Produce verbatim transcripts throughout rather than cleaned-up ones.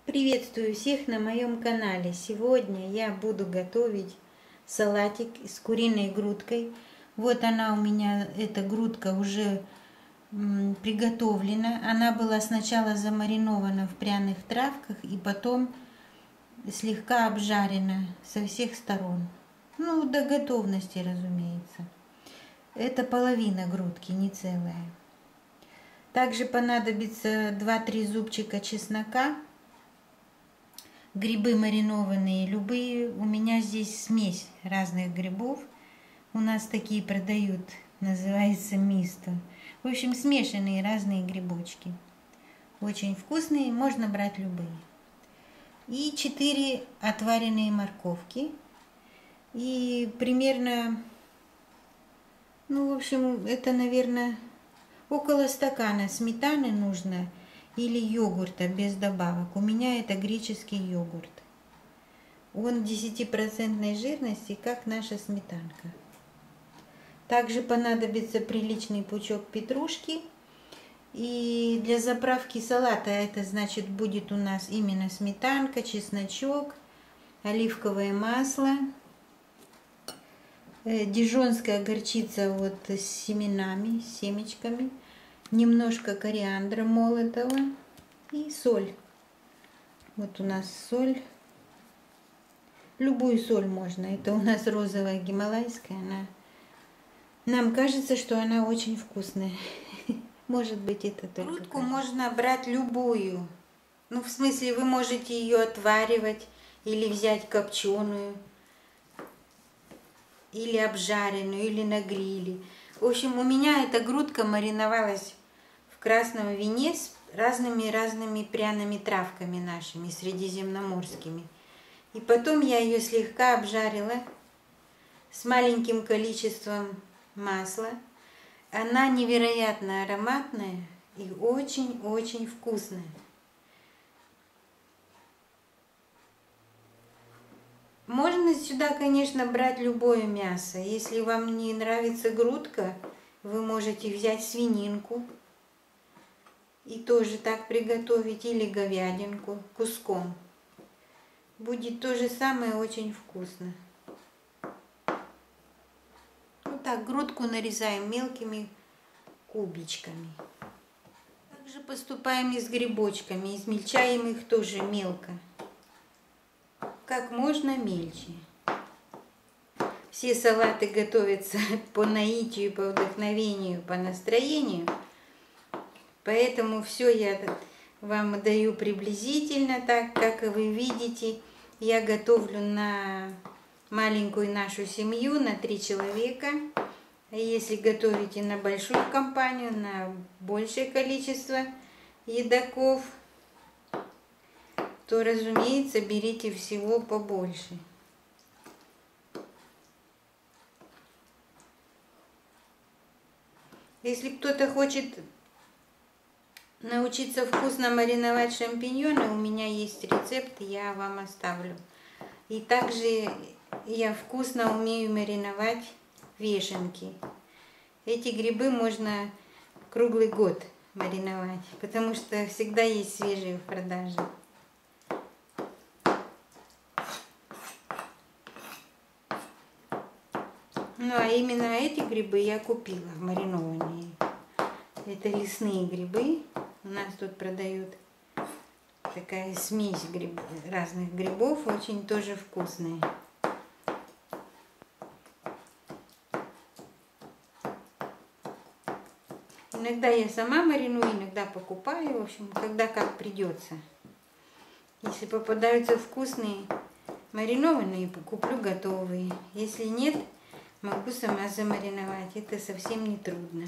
Приветствую всех на моем канале. Сегодня я буду готовить салатик с куриной грудкой. Вот она у меня, эта грудка уже м, приготовлена. Она была сначала замаринована в пряных травках и потом слегка обжарена со всех сторон. Ну, до готовности, разумеется. Это половина грудки, не целая. Также понадобится два-три зубчика чеснока. Грибы маринованные, любые. У меня здесь смесь разных грибов. У нас такие продают, называется мисто. В общем, смешанные разные грибочки. Очень вкусные, можно брать любые. И четыре отваренные морковки. И примерно, ну, в общем, это, наверное, около стакана сметаны нужно. Или йогурта без добавок. У меня это греческий йогурт. Он десятипроцентной жирности, как наша сметанка. Также понадобится приличный пучок петрушки. И для заправки салата это значит будет у нас именно сметанка, чесночок, оливковое масло, дижонская горчица вот с семенами, с семечками. Немножко кориандра молотого и соль. Вот у нас соль. Любую соль можно. Это у нас розовая гималайская. Она... Нам кажется, что она очень вкусная. Может быть, это только... Грудку можно брать любую. Ну, в смысле, вы можете ее отваривать или взять копченую, или обжаренную, или на гриле. В общем, у меня эта грудка мариновалась в красном вине с разными-разными пряными травками нашими, средиземноморскими. И потом я ее слегка обжарила с маленьким количеством масла. Она невероятно ароматная и очень-очень вкусная. Можно сюда, конечно, брать любое мясо. Если вам не нравится грудка, вы можете взять свининку и тоже так приготовить, или говядинку куском. Будет то же самое, очень вкусно. Вот так грудку нарезаем мелкими кубичками. Также поступаем и с грибочками, измельчаем их тоже мелко, как можно мельче. Все салаты готовятся по наитию, по вдохновению, по настроению. Поэтому все я вам даю приблизительно так, как вы видите. Я готовлю на маленькую нашу семью, на три человека. А если готовите на большую компанию, на большее количество едоков, то, разумеется, берите всего побольше. Если кто-то хочет научиться вкусно мариновать шампиньоны, у меня есть рецепт, я вам оставлю. И также я вкусно умею мариновать вешенки. Эти грибы можно круглый год мариновать, потому что всегда есть свежие в продаже. Ну, а именно эти грибы я купила, маринованные. Это лесные грибы. У нас тут продают такая смесь гриб, разных грибов, очень тоже вкусная. Иногда я сама мариную, иногда покупаю, в общем, когда как придется. Если попадаются вкусные маринованные, куплю готовые. Если нет, могу сама замариновать. Это совсем не трудно.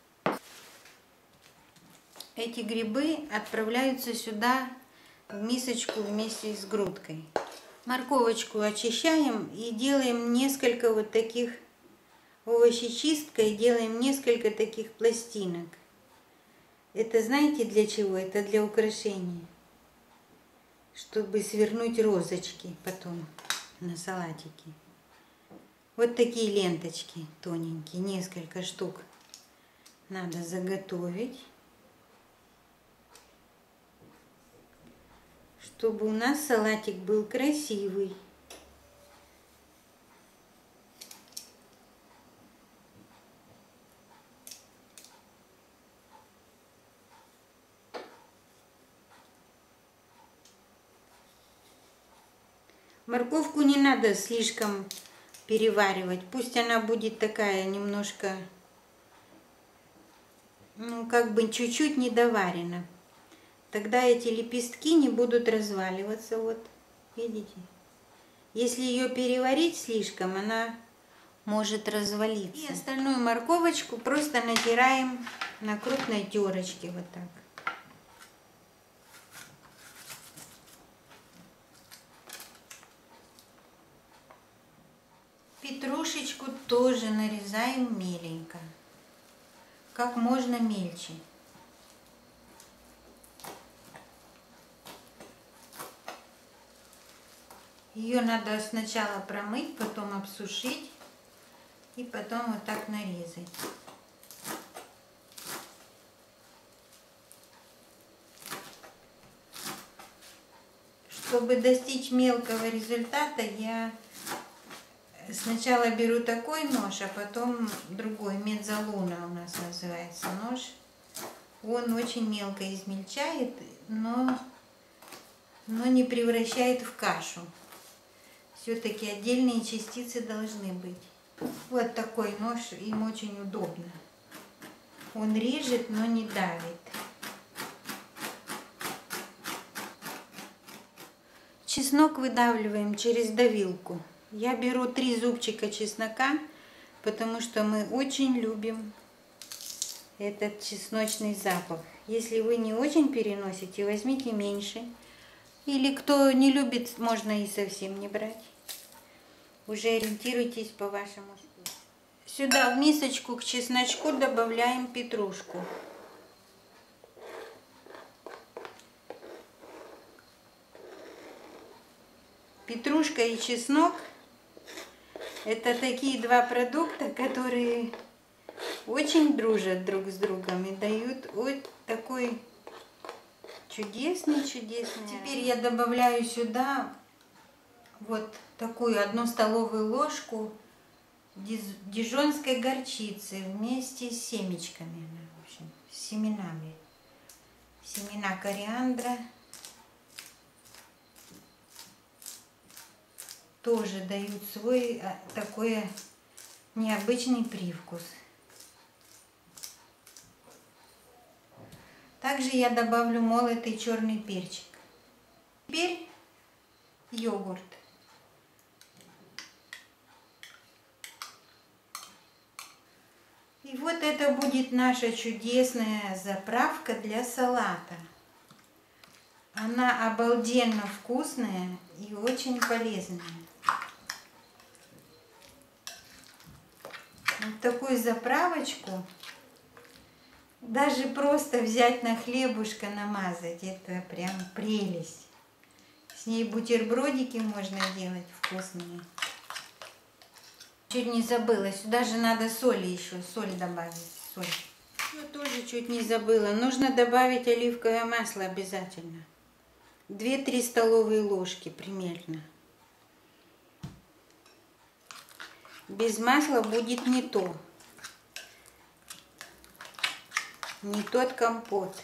Эти грибы отправляются сюда в мисочку вместе с грудкой. Морковочку очищаем и делаем несколько вот таких овощечисткой, делаем несколько таких пластинок. Это знаете для чего? Это для украшения. Чтобы свернуть розочки потом на салатике. Вот такие ленточки тоненькие, несколько штук надо заготовить. чтобы у нас салатик был красивый. Морковку не надо слишком переваривать. Пусть она будет такая немножко, ну, как бы чуть-чуть недоварена. Тогда эти лепестки не будут разваливаться. Вот, видите? Если ее переварить слишком, она может развалиться. И остальную морковочку просто натираем на крупной терочке. Вот так. Петрушечку тоже нарезаем меленько, как можно мельче. Ее надо сначала промыть, потом обсушить и потом вот так нарезать. Чтобы достичь мелкого результата, я сначала беру такой нож, а потом другой, Меззалуна у нас называется нож. Он очень мелко измельчает, но, но не превращает в кашу. Все-таки отдельные частицы должны быть. Вот такой нож, им очень удобно. Он режет, но не давит. Чеснок выдавливаем через давилку. Я беру три зубчика чеснока, потому что мы очень любим этот чесночный запах. Если вы не очень переносите, возьмите меньше. Или кто не любит, можно и совсем не брать. Уже ориентируйтесь по вашему вкусу. Сюда в мисочку к чесночку добавляем петрушку. Петрушка и чеснок — это такие два продукта, которые очень дружат друг с другом и дают вот такой чудесный-чудесный. Теперь я добавляю сюда вот такую одну столовую ложку дижонской горчицы вместе с семечками, в общем, с семенами. Семена кориандра тоже дают свой такой необычный привкус. Также я добавлю молотый черный перчик. Теперь йогурт. И вот это будет наша чудесная заправка для салата. Она обалденно вкусная и очень полезная. Вот такую заправочку даже просто взять на хлебушко, намазать, это прям прелесть. С ней бутербродики можно делать вкусные. Чуть не забыла, сюда же надо соли еще, соль добавить, соль. Я тоже чуть не забыла, нужно добавить оливковое масло обязательно. две-три столовые ложки примерно. Без масла будет не то. Не тот компот.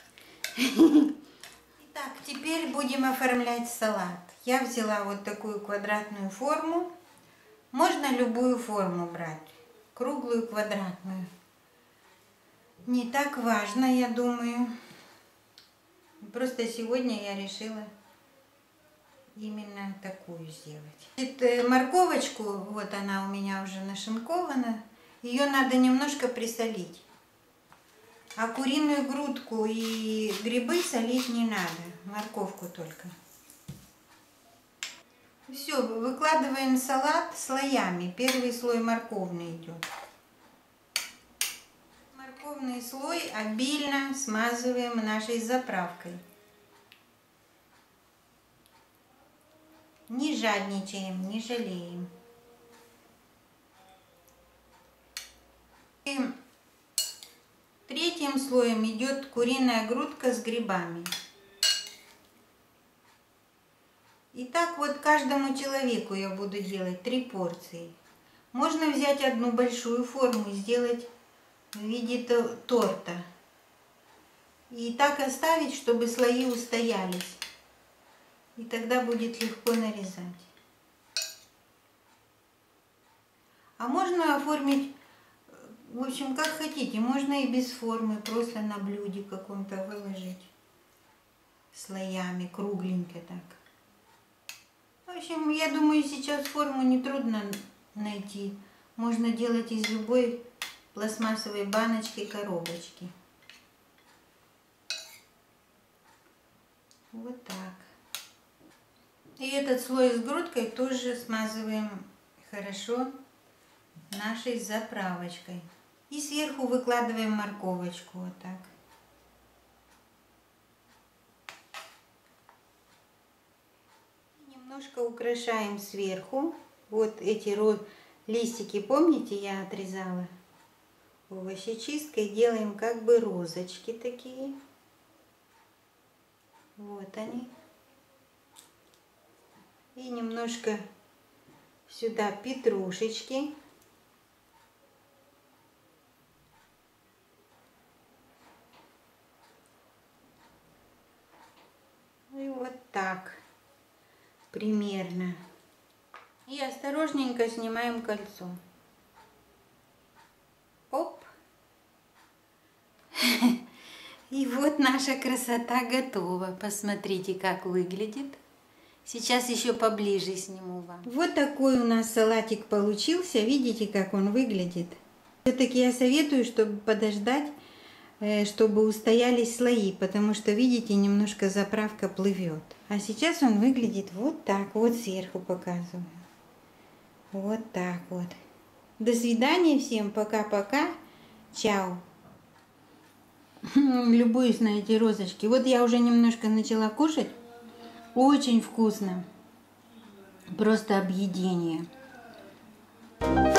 Итак, теперь будем оформлять салат. Я взяла вот такую квадратную форму. Можно любую форму брать. Круглую, квадратную. Не так важно, я думаю. Просто сегодня я решила именно такую сделать. Морковочку, вот она у меня уже нашинкована. Ее надо немножко присолить. А куриную грудку и грибы солить не надо, морковку только. Все, выкладываем салат слоями. Первый слой морковный идет. Морковный слой обильно смазываем нашей заправкой. Не жадничаем, не жалеем. И третьим слоем идет куриная грудка с грибами. так вот каждому человеку я буду делать три порции. Можно взять одну большую форму и сделать в виде торта. И так оставить, чтобы слои устоялись. И тогда будет легко нарезать. А можно оформить, в общем, как хотите. Можно и без формы, просто на блюде каком-то выложить. Слоями, кругленько так. В общем, я думаю, сейчас форму нетрудно найти. Можно делать из любой пластмассовой баночки, коробочки. Вот так. И этот слой с грудкой тоже смазываем хорошо нашей заправочкой. И сверху выкладываем морковочку вот так. Немножко украшаем сверху. Вот эти листики, помните, я отрезала овощечисткой. Делаем как бы розочки такие. Вот они. И немножко сюда петрушечки. И вот так примерно. И осторожненько снимаем кольцо. Оп. И вот наша красота готова. Посмотрите, как выглядит. Сейчас еще поближе сниму вам. Вот такой у нас салатик получился. Видите, как он выглядит? Все-таки я советую, чтобы подождать, чтобы устоялись слои, потому что, видите, немножко заправка плывет. А сейчас он выглядит вот так. Вот сверху показываю. Вот так вот. До свидания всем. Пока-пока. Чао. Любуюсь на эти розочки. Вот я уже немножко начала кушать. Очень вкусно. Просто объедение.